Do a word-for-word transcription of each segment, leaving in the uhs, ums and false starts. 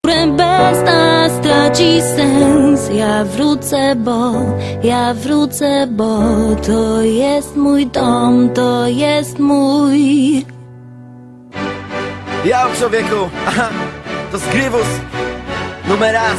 Bez nas traci sens. Ja wrócę, bo, ja wrócę, bo to jest mój dom, to jest mój. Ja, człowieku, aha, to Zgrywus, numer raz,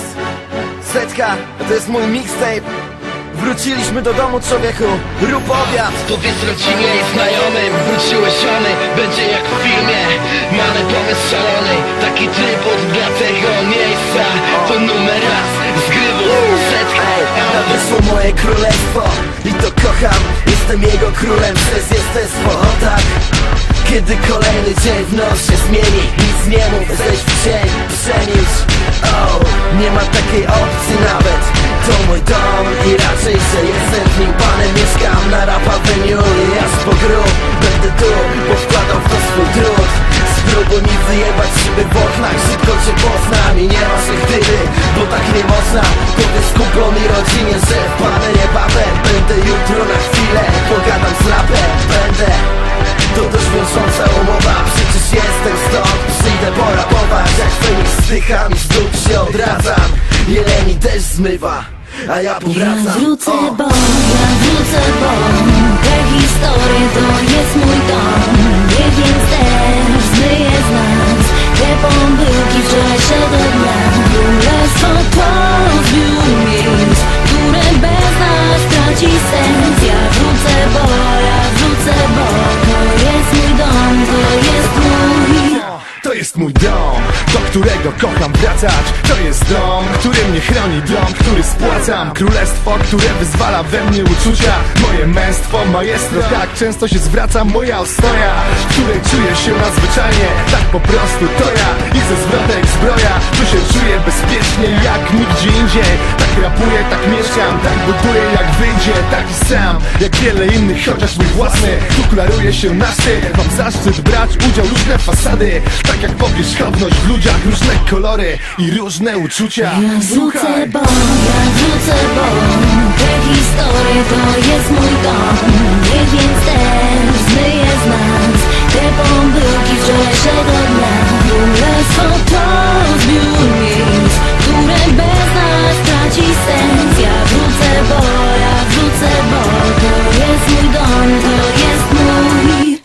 setka, to jest mój mixtape. Wróciliśmy do domu, człowieku, rób obiad. Powiedz rodzinie i znajomym, wróciłeś żony, będzie jak w filmie. Mamy pomysł szalony, taki tryb od dla tego miejsca. To numer raz, Zgrywus, setka. Wyszło moje królestwo i to kocham. Jestem jego królem przez jestestwo, o tak. Kiedy kolejny dzień w noc się zmieni, nic nie mów, zejdź w cień, przemilcz. Oh, nie ma takiej opcji nawet. To mój dom i raczej, że jestem w nim panem. Mieszkam na Rap Avenue i aż po grób będę tu, bo wkładam w to swój trud. Spróbuj mi wyjebać szyby w oknach, szybko cię poznam i nie ma się gdyby, bo tak nie można. Powiedz kumplom i rodzinie, że wpadnę niebawem. Będę jutro na chwilę, pogadam z rapem, będę. To dość wiążąca umowa, przecież jestem stąd. Przyjdę porapować, jak Feniks zdycham i znów się odradzam. Jeleni deszcz zmywa, a ja powracam. Ja wrócę, bo, ja wrócę, bo te historie to jest mój dom. Niech więc też zmyje z nas te pomyłki wczorajszego dnia. Królestwo to zbiór miejsc, które bez nas traci sens. Ja wrócę, bo, ja wrócę, bo to jest mój dom, to jest mój. To jest mój dom, do którego kocham wracać. To jest dom, który mnie chroni, dom, który spłacam. Królestwo, które wyzwala we mnie uczucia. Moje męstwo, majestro, tak często się zwracam. Moja ostoja, w której czuję się nadzwyczajnie. Tak po prostu to ja i ze zwrotek zbroja. Tu się czuję bezpiecznie jak nigdzie indziej. Tak rapuję, tak mieszkam, tak buduję jak wyjdzie. Taki sam, jak wiele innych, chociaż mój własny. Tu klaruje się naszy, mam zaszczyt brać udział, różne fasady. Tak jak powierzchowność w ludziach, różne kolory i różne uczucia. Ja wrócę, bo, ja wrócę, bo te historie to jest mój dom. Niech więc też zmyje z nas te pomyłki wczorajszego dnia. Królestwo to zbiór miejsc, które bez nas traci sens. Ja wrócę, bo, ja wrócę, bo to jest mój dom, to jest mój.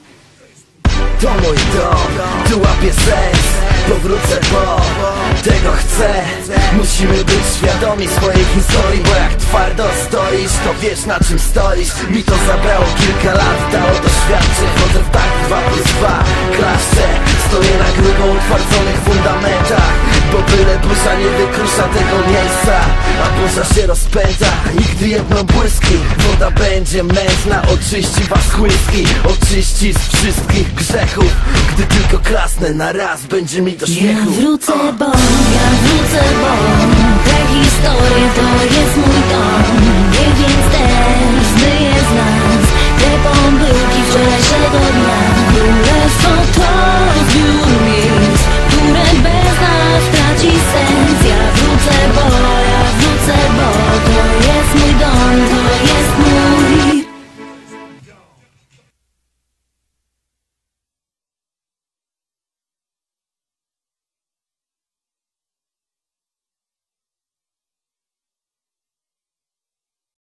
To mój dom, tu łapię sens. Powrócę, bo tego chcę. Musimy być świadomi swojej historii, bo jak twardo stoisz, to wiesz na czym stoisz. Mi to zabrało kilka lat, dało doświadczyć. Chodzę w tak dwa plus dwa, klaszczę. Stoję na grubo utwardzonych fundamentach, bo byle burza nie wykrusza tego miejsca. A burza się rozpędza i gdy jedną błyski, woda będzie mętna, oczyści was chłyski, oczyści z wszystkich grzechów. Gdy tylko klasnę na raz, będzie mi do śmiechu. Ja wrócę, bo, ja wrócę, bo te historie to jest mój dom. Niech więc też zmyje z nas te pomyłki wczorajszego